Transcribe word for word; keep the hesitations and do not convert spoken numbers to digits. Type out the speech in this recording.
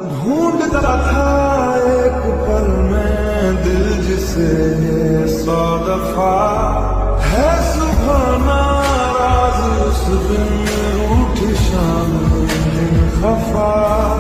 ढूंढता था एक पल में दिल जिसे सौ दफा है सुबह नाराज उस दिन रूठी शाम दिन खफा।